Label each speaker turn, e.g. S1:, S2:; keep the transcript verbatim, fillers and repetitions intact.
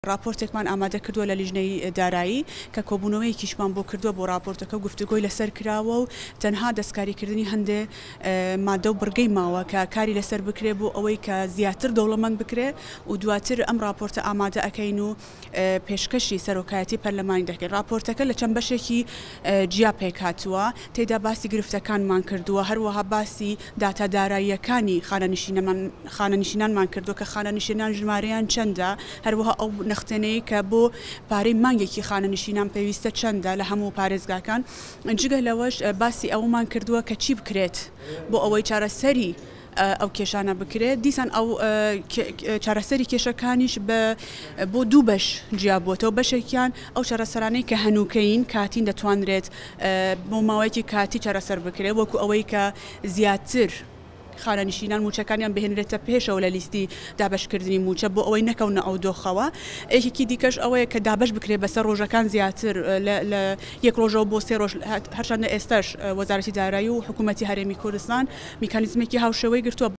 S1: راپۆرتێکمان ئامادە کردووە لە لیژنەی دارایی کە کۆبوونەوەیەکیشمان بۆ کردووە بۆ راپۆرتەکە و گفتوگۆی لەسەر کراوە و تەنها دەستکاریکردنی هەندێ مادە و بڕگەی ماوە کە کاری لەسەر بکرێ بۆ ئەوەی کە زیاتر دەوڵەمەند بکرێ و دواتر ئەم راپۆرتە ئامادە ئەەکەین و پێشکەشی سەرۆکایەتی پەرلەمانی دەکەین. راپۆرتەکە لە چەند بەشێکی جیا پێک هاتووە، تێدا باسی گرفتەکانمان کردووە، هەروەها باسی داتا داراییەکانی خانەنشینانمان کردووە کە خانەنشینان ژمارەیان چەندە، هەروەها ئەو نەختێنەی کە بۆ پارەی مانگێکی خانەنشینان پێویستە چەندە لە هەموو پارێزگاکان. جگە لەوەش باسی ئەومان کردووە کە چی بکرێت بۆ ئەوەی چارەسەری ئەو کێشانە بکرێت. دیسان ئەو چارەسەری کێشەکانیش بۆ دوو بەش جیابووەتەوە. بەشێکیان ئەو چارەسەرانەی کە هەنووکەین کاتین دەتوانرێت بۆ ماوەیەکی کاتی چارەسەر بکرێت، وەکو ئەوەی کە زیاتر خانەنشینان موچەکانیان بهێنرێتە پێشەوە لە لیستی دابەشکردنی موچە بۆ ئەوەی نەکەونە ئەو دۆخەوە. یەکێکی دیکەش ئەوەیە کە دابەش بکرێت بەسەر ڕۆژەکان زیاتر لە یەک ڕۆژەوە بۆ سێ ڕۆژ، هەرچەندە ئێستاش وەزارەتی دارایی و حکوومەتی هەرێمی کوردستان میکانیزمێکی هاوشێوەی گرتووە